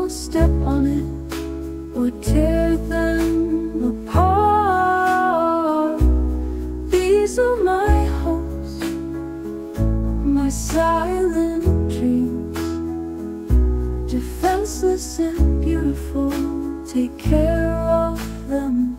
won't step on it or tear them apart. These are my hopes, my silent dreams, defenseless and beautiful. Take care of them.